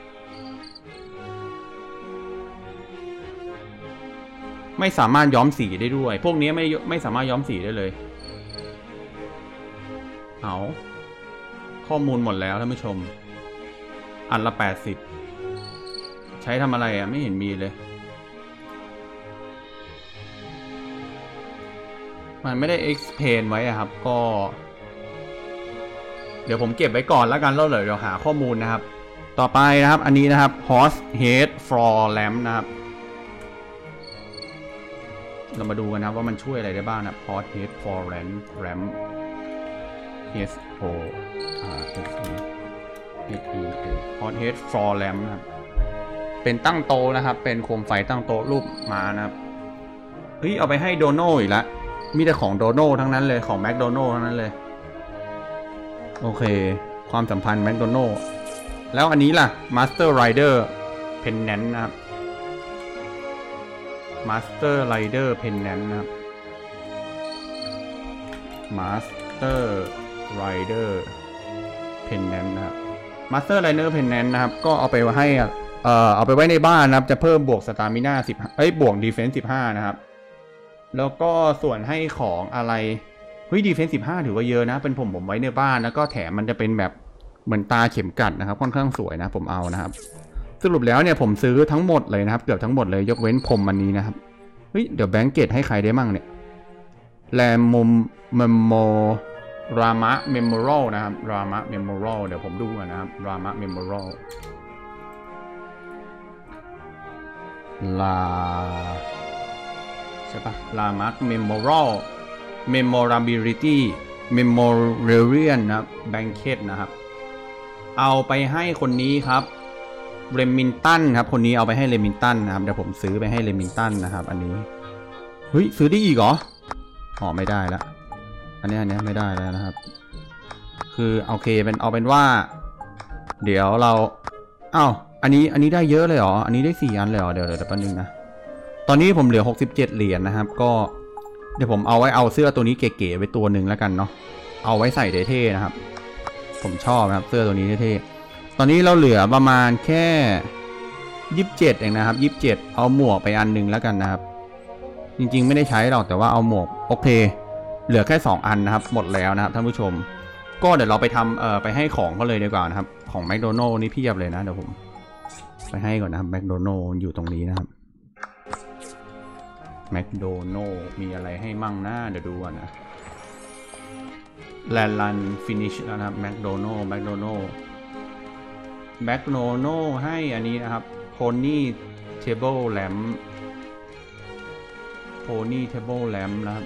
[SPEAKER 1] ไม่สามารถย้อมสีได้ด้วยพวกนี้ไม่ไม่สามารถย้อมสีได้เลยเอาข้อมูลหมดแล้วท่านผู้ชมอันละแปดสิบใช้ทำอะไรอ่ะไม่เห็นมีเลยมันไม่ได้ explain ไว้อะครับก็เดี๋ยวผมเก็บไว้ก่อนแล้วกันแล้วเดี๋ยวหาข้อมูลนะครับต่อไปนะครับอันนี้นะครับ horse head floor lamp นะครับเรามาดูกันนะว่ามันช่วยอะไรได้บ้างนะ Port Head for Ramp Ramp S O R S E S E Port Head for Ramp นะครับเป็นตั้งโตนะครับเป็นโคมไฟตั้งโตรูปม้านะครับเฮ้ยเอาไปให้โดโน่อีกแล้วมีแต่ของโดโน่ทั้งนั้นเลยของแมคโดนัลด์ทั้งนั้นเลยโอเคความสัมพันธ์แมคโดนัลด์แล้วอันนี้ล่ะ Master Rider Pennant นะครับ Master Rider Pennant นะครับ Master Rider Pennant นะครับ Master Rider Pennant นะครับก็เอาไปให้เอ่อเอาไปไว้ในบ้านนะครับจะเพิ่มบวกสตามิน่าสิบเอ้ยบวกดีเฟนส์สิบห้านะครับแล้วก็ส่วนให้ของอะไรเฮ้ยดีเฟนส์สิบห้าถือว่าเยอะนะเป็นผมผมไว้ในบ้านแล้วก็แถมมันจะเป็นแบบเหมือนตาเข็มกัดนะครับค่อนข้างสวยนะผมเอานะครับสรุปแล้วเนี่ยผมซื้อทั้งหมดเลยนะครับเกือบทั้งหมดเลยยกเว้นผมอันนี้นะครับเฮ้ยเดี๋ยวแบงก์เกตให้ใครได้มั่งเนี่ยแรมมุมเมมโมรามะเมมโมรัลนะครับรามะเมมโมรัลเดี๋ยวผมดูก่อนนะครับรามะเมมโมรัลลาใช่ปะลามาร์กเมมโมรัลเมมโมราบิลิตี้เมมโมเรเรียนนะครับแบงเกตนะครับเอาไปให้คนนี้ครับเรมินตันครับคนนี้เอาไปให้เรมินตันนะครับเดี๋ยวผมซื้อไปให้เรมินตันนะครับอันนี้เฮ้ยซื้อได้อีกเหรออ๋อไม่ได้แล้วอันนี้อันนี้ไม่ได้แล้วนะครับคือโอเคเป็นเอาเป็นว่าเดี๋ยวเราอ้าวอันนี้อันนี้ได้เยอะเลยเหรออันนี้ได้สี่อันเลยเหรอเดี๋ยวเดี๋ยวแป๊บนึงนะตอนนี้ผมเหลือหกสิบเจ็ดเหรียญนะครับก็เดี๋ยวผมเอาไว้เอาเสื้อตัวนี้เก๋ๆไว้ตัวหนึ่งแล้วกันเนาะเอาไว้ใส่เท่ๆนะครับผมชอบนะครับเสื้อตัวนี้เท่ๆตอนนี้เราเหลือประมาณแค่ยี่สิบเจ็ดเองนะครับยี่สิบเจ็ดเอาหมวกไปอันหนึ่งแล้วกันนะครับจริงๆไม่ได้ใช้หรอกแต่ว่าเอาหมวกโอเคเหลือแค่สองอันนะครับหมดแล้วนะครับท่านผู้ชมก็เดี๋ยวเราไปทำเอ่อไปให้ของเขาเลยดีกว่านะครับของแมคโดนัลด์นี่เพียบเลยนะเดี๋ยวผมไปให้ก่อนนะครับแมคโดนัลด์อยู่ตรงนี้นะครับแมคโดนัลด์มีอะไรให้มั่งนะเดี๋ยวดูก่อนนะแลนลันฟินิชแล้วนะครับแมคโดนัลด์แมคโดนัลด์แมคโดนัลด์ให้อันนี้นะครับโพนี่เทเบิลแลมโพนี่เทเบิลแลมนะครับ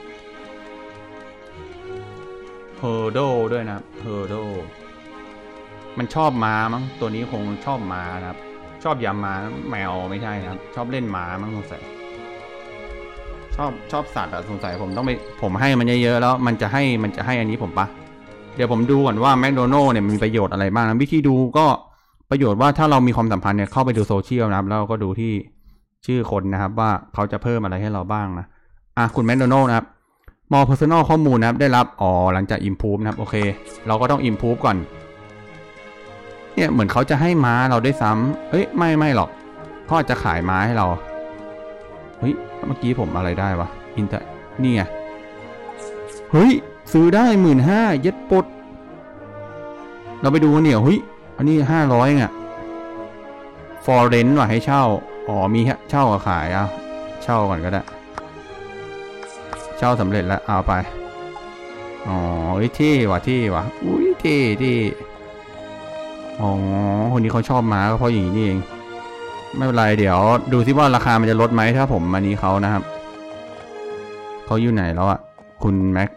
[SPEAKER 1] เฮอร์โดด้วยนะครับเฮอร์โดมันชอบม้ามั้งตัวนี้คงชอบม้านะครับชอบยาม้าแมวไม่ใช่นะครับชอบเล่นม้ามั้งสงสัยชอบชอบสัตว์อะสงสัยผมต้องไปผมให้มันเยอะๆแล้วมันจะให้มันจะให้อันนี้ผมปะเดี๋ยวผมดูก่อนว่าแมคโดนัลด์เนี่ยมีประโยชน์อะไรบ้างนะวิธีดูก็ประโยชน์ว่าถ้าเรามีความสัมพันธ์เนี่ยเข้าไปดูโซเชียลนะครับแล้วก็ดูที่ชื่อคนนะครับว่าเขาจะเพิ่มอะไรให้เราบ้างนะอ่ะคุณแมคโดนัลด์นะครับมอ personal ข้อมูลนะครับได้รับอ๋อหลังจาก improve นะครับโอเคเราก็ต้อง improve ก่อนเนี่ยเหมือนเขาจะให้ม้าเราได้ซ้ำเอ้ยไม่ไม่หรอกเขาอาจจะขายม้าให้เราเฮ้ยเมื่อกี้ผมอะไรได้วะอินเตอร์นี่ไงเฮ้ยซื้อได้หมื่นห้าเย็ดปดเราไปดูกันเนี่ยเฮ้ยอันนี้ห้าร้อยอ่ะฟอร์เรนต์ว่ะให้เช่าอ๋อมีเช่ากับขายอ่ะเช่าก่อนก็ได้เช่าสำเร็จแล้วเอาไปอ๋อเฮ้ยที่ว่ะที่ว่ะอุ้ยที่ที่อ๋อคนนี้เขาชอบม้าก็เพราะอย่างนี้นี่เองไม่เป็นไรเดี๋ยวดูซิว่าราคามันจะลดไหมถ้าผมอันนี้เขานะครับเขาอยู่ไหนแล้วอ่ะคุณแม็ก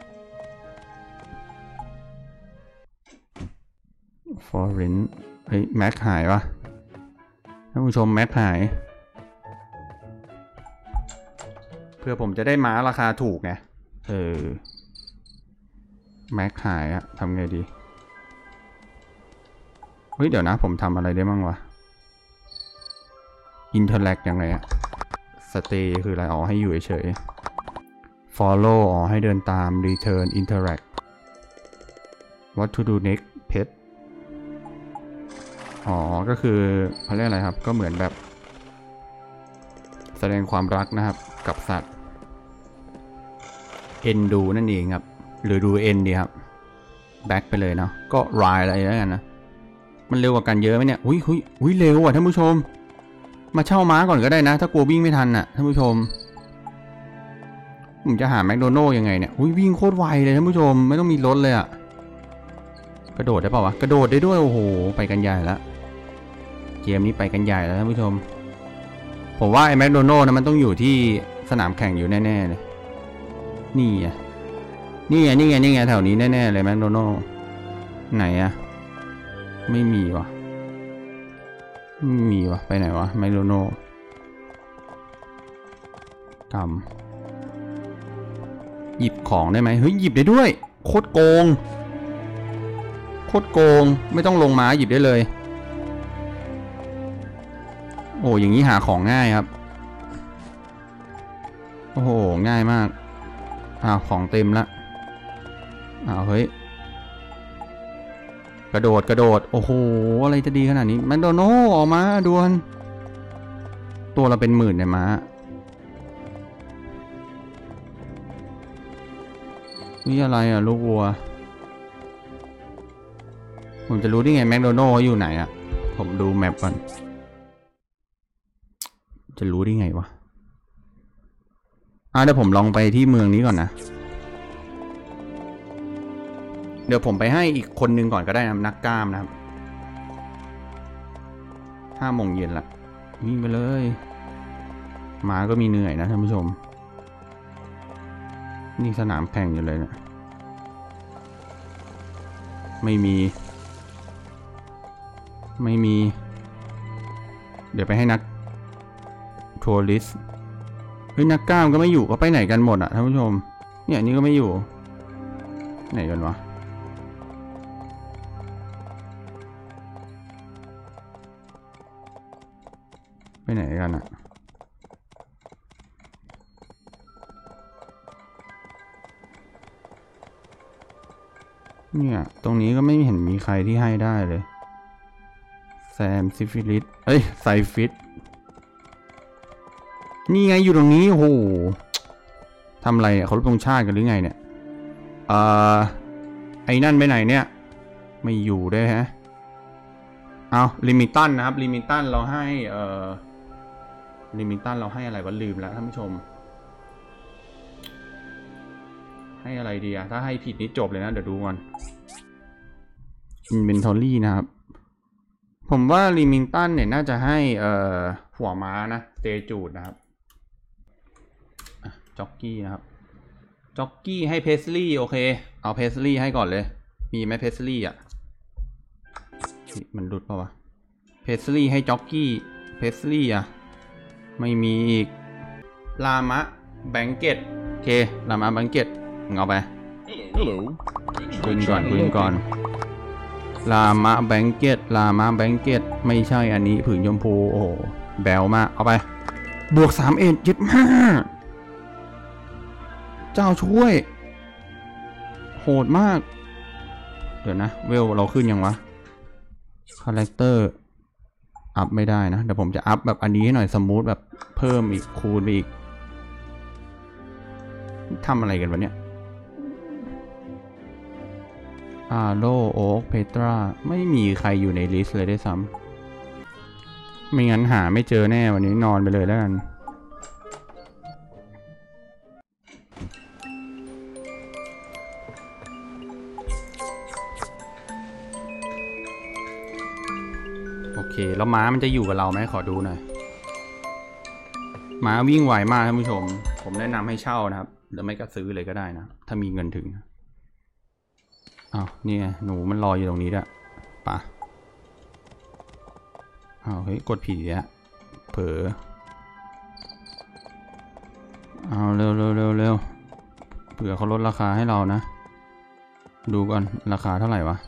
[SPEAKER 1] ฟอร์เรนต์เฮ้ยแม็กหายวะท่านผู้ชมแม็กหายเพื่อผมจะได้ม้าราคาถูกไงเออแม็กหายอะทำไงดีเฮ้ยเดี๋ยวนะผมทำอะไรได้บ้างวะอินเทอร์แลกยังไงอะสเตย์คืออะไรอ๋อให้อยู่เฉย follow อ๋อให้เดินตาม return interact what to do next pet อ๋อก็คือเขาเรียกอะไรครับก็เหมือนแบบแสดงความรักนะครับกับสัตว์เอ็นดูนั่นเองครับหรือดูเอ็นดีครับแบ็คไปเลยเนาะก็รายอะไรแล้วกันนะมันเร็วกว่ากันเยอะไหมเนี่ยอุ้ยอุ้ยอุ้ยเร็วอ่ะท่านผู้ชมมาเช่าม้าก่อนก็ได้นะถ้ากลัววิ่งไม่ทันอ่ะท่านผู้ชมผมจะหาแมคโดนัลด์ยังไงเนี่ยอุ้ยวิ่งโคตรไวเลยท่านผู้ชมไม่ต้องมีรถเลยอ่ะกระโดดได้เปล่าวะกระโดดได้ด้วยโอ้โหไปกันใหญ่แล้วเกมนี้ไปกันใหญ่แล้วท่านผู้ชมผมว่าไอ้แมคโดนัลด์นะมันต้องอยู่ที่สนามแข่งอยู่แน่ๆเลยนี่ไงนี่ไงนี่ไงนี่ไงแถวนี้แน่ๆเลยแมคโดนัลด์ไหนอะไม่มีวะไม่มีวะไปไหนวะแมคโดนัลด์กำหยิบของได้ไหมเฮ้ยหยิบได้ด้วยโคตรโกงโคตรโกงไม่ต้องลงมาหยิบได้เลยโอ้อย่างนี้หาของง่ายครับโอ้โหง่ายมากอ้าวของเต็มละอ้าวเฮ้ยกระโดดกระโดดโอ้โหอะไรจะดีขนาดนี้แมคโดนัลด์ออกมาด่วนตัวเราเป็นหมื่นเนี่ยม้านี่อะไรอ่ะลูกวัวผมจะรู้ได้ไงแมคโดนัลด์อยู่ไหนอ่ะผมดูแมปก่อนจะรู้ได้ไงวะอ่ะเดี๋ยวผมลองไปที่เมืองนี้ก่อนนะเดี๋ยวผมไปให้อีกคนนึงก่อนก็ได้นะนักกล้ามนะครับห้าโมงเย็นละวิ่งไปเลยหมาก็มีเหนื่อยนะท่านผู้ชมนี่สนามแข่งอยู่เลยนะไม่มีไม่มีเดี๋ยวไปให้นักทัวริสต์เฮ้ยนักกล้ามก็ไม่อยู่ก็ไปไหนกันหมดอ่ะท่านผู้ชมเนี่ยนี่ก็ไม่อยู่ไหนกันวะไปไหนกันอ่ะเนี่ยตรงนี้ก็ไม่เห็นมีใครที่ให้ได้เลยแซมซิฟิลิสเอ้ยไซฟิตนี่ไงอยู่ตรงนี้โอ้โหทำอะไรเขาลบธงชาติกันหรือไงเนี่ยเอ่อไอ้นั่นไปไหนเนี่ยไม่อยู่ด้วยฮะเอาลิมิตันนะครับลิมิตันเราให้เอ่อลิมิตันเราให้อะไรวะลืมแล้วท่านผู้ชมให้อะไรดีอะถ้าให้ผิดนี่จบเลยนะเดี๋ยวดูก่อน Inventory นะครับผมว่าลิมิตันเนี่ยน่าจะให้เอ่อหัวม้านะเตจูดนะครับจ็อกกี้นะครับจ็อกกี้ให้เพสลี่โอเคเอาเพสลี่ให้ก่อนเลยมีไหมเพสลี่อ่ะมันดุดป่าวะเพสลี่ให้จ็อกกี้เพสลี่อ่ะไม่มีอีกลามะแบงเก็ตโอเคลามะแบงเก็ตมึงเอาไปคุยก่อนคุยก่อนลามะแบงเก็ตลามะแบงเก็ตไม่ใช่อันนี้ผืนชมพูโอ้โหแบลมากเอาไปบวกสามเอ็ดเจ็ดห้าเจ้าช่วยโหดมากเดี๋ยวนะเวลเราขึ้นยังวะคาแรคเตอร์อัพไม่ได้นะเดี๋ยวผมจะอัพแบบอันนี้ให้หน่อยสมูทแบบเพิ่มอีกคูณไปอีกทำอะไรกันวะเนี่ยอาโลโอ๊กเพตราไม่มีใครอยู่ในลิสต์เลยได้ซ้ำไม่งั้นหาไม่เจอแน่วันนี้นอนไปเลยแล้วกันโอเคแล้วม้ามันจะอยู่กับเราไหมขอดูหน่อยม้าวิ่งไวมากท่านผู้ชมผมแนะนำให้เช่านะครับหรือไม่ก็ซื้อเลยก็ได้นะถ้ามีเงินถึงอ้าวนี่ไงหนูมันรออยู่ตรงนี้ด้วยป่ะอ้าวเฮ้ยกดผิดแล้วเผลอเอาเร็วเร็วเร็วเร็วเผื่อเขาลดราคาให้เรานะดูก่อนราคาเท่าไหร่วะ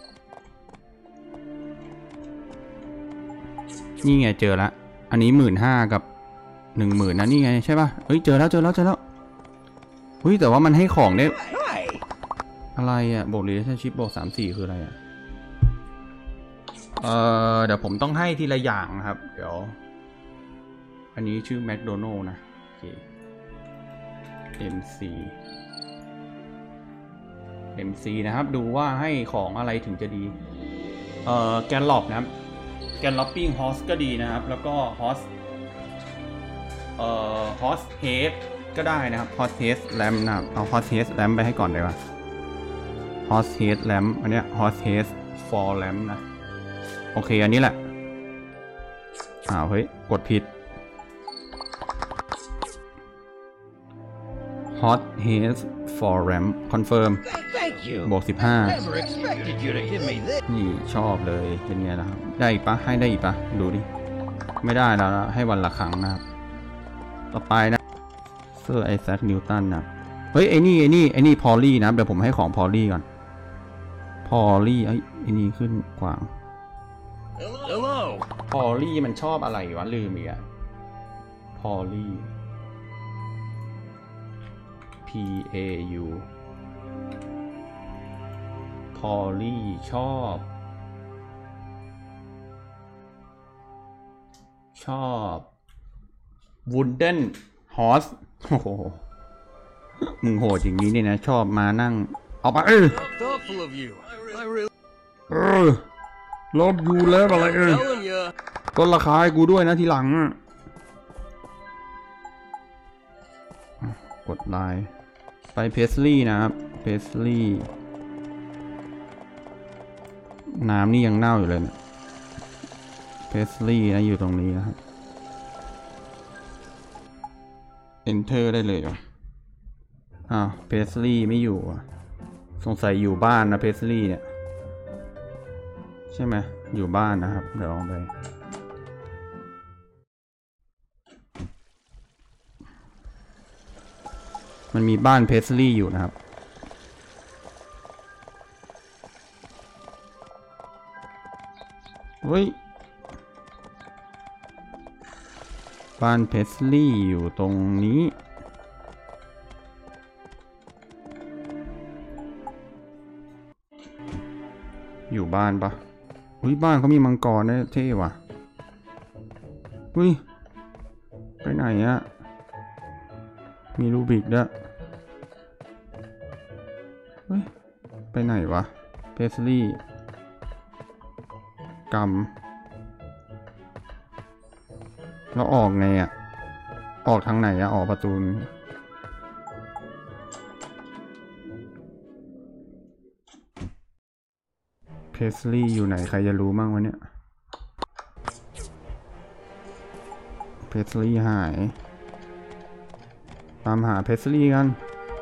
[SPEAKER 1] นี่ไงเจอละอันนี้หมื่นห้ากับหนึ่งหมื่นนะนี่ไงใช่ป่ะเฮ้ยเจอแล้วเจอแล้วเจอแล้วเฮ้ยแต่ว่ามันให้ของได้อะไรอ่ะบวก relationship บวกสามสี่คืออะไรอ่ะเอ่อเดี๋ยวผมต้องให้ทีละอย่างนะครับเดี๋ยวอันนี้ชื่อแมคโดนัลด์นะโอเค เอ็ม ซี เอ็ม ซี นะครับดูว่าให้ของอะไรถึงจะดีเอ่อแกนล็อบนะครับแกนล็อบปิ้งฮอสก็ดีนะครับแล้วก็ฮอสเอ่อฮอสเฮดก็ได้นะครับฮอสเฮดแลมนะครับเอาฮอสเฮดแลมไปให้ก่อนเลยว่ะฮอสเฮดแลมอันเนี้ยฮอสเฮดฟอร์แลมนะโอเคอันนี้แหละอ้าวเฮ้ยกดผิด hot haze for ramp confirm
[SPEAKER 3] Thank you.
[SPEAKER 1] บวกสิบห้า
[SPEAKER 3] Never expected you to give me this.
[SPEAKER 1] นี่ชอบเลยเป็นไงล่ะครับได้อีกปะให้ได้อีกปะดูดิไม่ได้แล้วนะให้วันละครั้งนะครับต่อไปนะเซอร์ไอแซคนิวตันนะเฮ้ยไอ้นี่ไอ้นี่ไอ้นี่พอลลี่นะเดี๋ยวผมให้ของพอลลี่ก่อนพอลลี่ไอ้ไอ้นี่ขึ้นกว่าง
[SPEAKER 3] Hello.
[SPEAKER 1] พอลลี่มันชอบอะไรวะลืมอีกอะพอลลี่ P A U พอลลี่ชอบ ชอบ Wooden Horse โอ้โหมึงโหดอย่างนี้เนี่ยนะชอบมานั่งเอาไปเออ
[SPEAKER 3] Thoughtful of you. I really
[SPEAKER 1] เออลบอยู่แล้วอะไรเออ
[SPEAKER 3] telling you.
[SPEAKER 1] ก็ราคาให้กูด้วยนะทีหลังอะกดไลน์ไปเพสลี่นะครับเพสลี่น้ำนี่ยังเน่าอยู่เลยนะเพสลี่นะอยู่ตรงนี้นะครับ enter ได้เลยเหรออ้าวเพสลี่ไม่อยู่อ่ะสงสัยอยู่บ้านนะเพสลี่เนี่ยใช่ไหมอยู่บ้านนะครับเดี๋ยวลองไปมันมีบ้านเพสลี่อยู่นะครับเฮ้ยบ้านเพสลี่อยู่ตรงนี้อยู่บ้านปะอุ้ยบ้านเขามีมังกรนะเท่ว่ะอุ้ยไปไหนอะมีรูบิกด้วยเฮ้ยไปไหนวะเพสลี่กำแล้วออกไงอะออกทางไหนอะออกประตูเพสลี่อยู่ไหนใครจะรู้มั่งวะเนี่ยเพสลี่หายตามหาเพสลี่กัน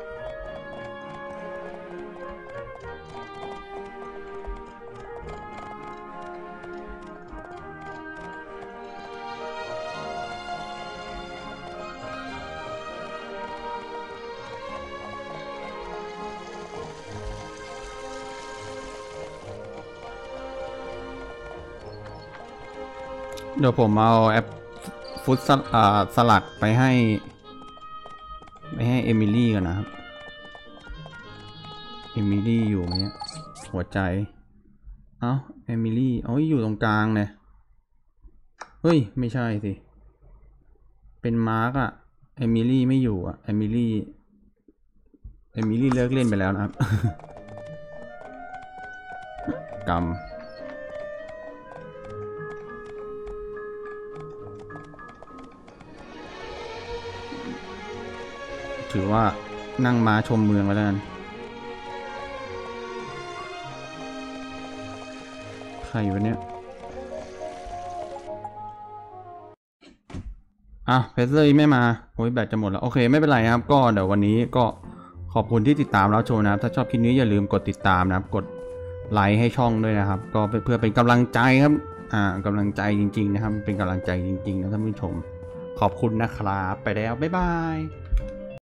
[SPEAKER 1] เดี๋ยวผมเอาแอปฟุตสลัดไปให้ไปให้เอมิลี่กันนะครับเอมิลี่อยู่ไหมเนี่ยหัวใจเอ้าเอมิลี่เอ้ยอยู่ตรงกลางเนี่ยเฮ้ยไม่ใช่สิเป็นมาร์กอะเอมิลี่ไม่อยู่อะเอมิลี่เอมิลี่เลิกเล่นไปแล้วนะครับ กรรมถือว่านั่งม้าชมเมืองแล้วกันใครวะเนี่ยอ่ะเพชรเลยไม่มาโอ้ยแบตจะหมดแล้วโอเคไม่เป็นไรครับก็เดี๋ยววันนี้ก็ขอบคุณที่ติดตามแล้วชมนะครับถ้าชอบคลิปนี้อย่าลืมกดติดตามนะครับกดไลค์ให้ช่องด้วยนะครับก็เพื่อเป็นกำลังใจครับอ่ากำลังใจจริงๆนะครับเป็นกำลังใจจริงๆนะท่านผู้ชมขอบคุณนะครับไปแล้วบ๊ายบาย